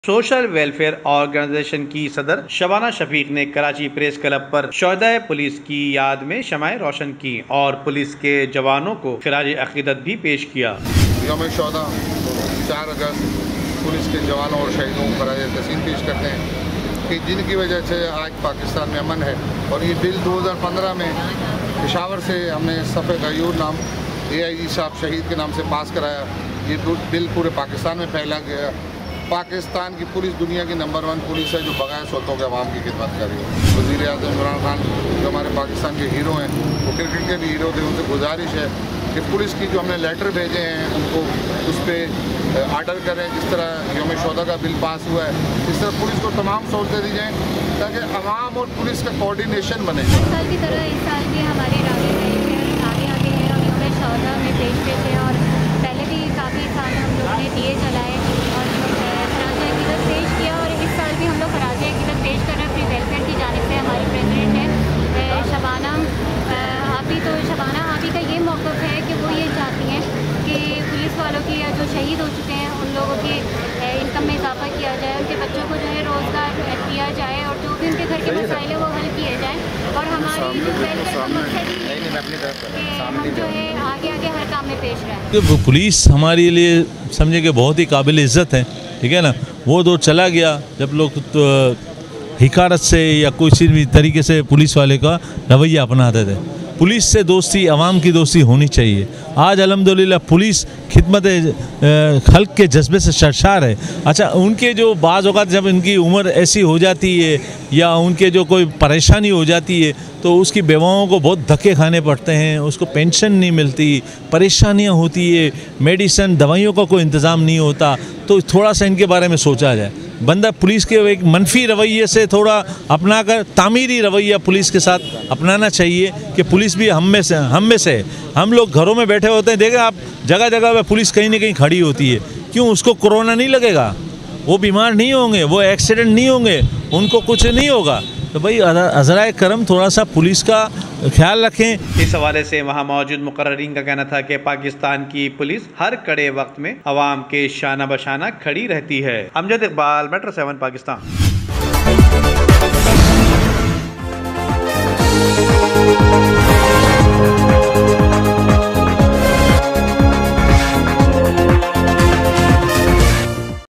Social welfare organisation की सदर शबाना शफीक ने कराची प्रेस क्लब पर शोहदाए पुलिस की याद में शमाए रोशन की और पुलिस के जवानों को खिराज अकीदत भी पेश किया। यौम शोहदा 4 अगस्त पुलिस के जवानों और शहीदों को खिराज तहसीन पेश करते हैं कि जिनकी वजह से आज पाकिस्तान में अमन है। और ये बिल 2015 में पेशावर से हमने सफ़े गयूर नाम AIG साहब शहीद के नाम से पास कराया। ये बिल पूरे पाकिस्तान में फैला गया। पाकिस्तान की पुलिस दुनिया की नंबर 1 पुलिस है जो बगैर सोतों के अवाम की खिदमत कर रही है। वज़ीर आज़म इमरान खान जो हमारे पाकिस्तान के हीरो हैं, वो क्रिकेट के भी हीरो थे, उनसे गुजारिश है कि पुलिस की जो हमने लेटर भेजे हैं उनको उस पर आर्डर करें। जिस तरह यौम शोहदा का बिल पास हुआ है, इस तरह पुलिस को तमाम सहूलतें दी जाएँ ताकि अवाम और पुलिस का कोऑर्डिनेशन बने। हर साल की तरह इस साल भी हमारे आगे हैं और यौम शोहदा में पेश थे और पहले भी काफ़ी साल हम लोगों ने दिए जलाए और खराज अकीदत पेश किया। और इस साल भी हम लोग खराज अकीदत पेश कर रहे हैं अपनी वेलफेयर की जानिब से। हमारी प्रेसिडेंट है शबाना आपी, तो शबाना आपी का ये मौक़िफ़ है कि वो ये चाहती हैं कि पुलिस वालों की जो शहीद हो चुके हैं उन लोगों की इनकम में इजाफा किया जाए, उनके बच्चों को जो है रोज़गार दिया जाए और जो भी उनके घर के मसाइल हैं वो हल किए जाएँ। और हमारी जो वेलफेयर का मकसद हम जो है आगे आगे हर काम में पेश रहें। पुलिस हमारे लिए समझे कि बहुत ही काबिल इज़्ज़त है, ठीक है ना। वो दौर चला गया जब लोग तो हिकारत से या किसी भी तरीके से पुलिस वाले का रवैया अपनाते थे। पुलिस से दोस्ती, अवाम की दोस्ती होनी चाहिए। आज अल्हम्दुलिल्लाह पुलिस खिदमत खल्क के जज्बे से सरशार है। अच्छा, उनके जो बाज़ औक़ात जब इनकी उम्र ऐसी हो जाती है या उनके जो कोई परेशानी हो जाती है तो उसकी बेवाओं को बहुत धक्के खाने पड़ते हैं, उसको पेंशन नहीं मिलती, परेशानियां होती है, मेडिसिन दवाइयों का कोई इंतज़ाम नहीं होता। तो थोड़ा सा इनके बारे में सोचा जाए। बंदा पुलिस के एक मनफी रवैये से थोड़ा अपना कर तामीरी रवैया पुलिस के साथ अपनाना चाहिए कि पुलिस भी हम में से हम लोग घरों में बैठे होते हैं, देखें आप जगह जगह पे पुलिस कहीं ना कहीं खड़ी होती है। क्यों? उसको कोरोना नहीं लगेगा, वो बीमार नहीं होंगे, वो एक्सीडेंट नहीं होंगे, उनको कुछ नहीं होगा। तो भाई अज़राए करम थोड़ा सा पुलिस का ख्याल रखें। इस हवाले से वहाँ मौजूद मुकर्ररीन का कहना था कि पाकिस्तान की पुलिस हर कड़े वक्त में अवाम के शाना बशाना खड़ी रहती है। अमजद इकबाल, मेट्रो 7 पाकिस्तान।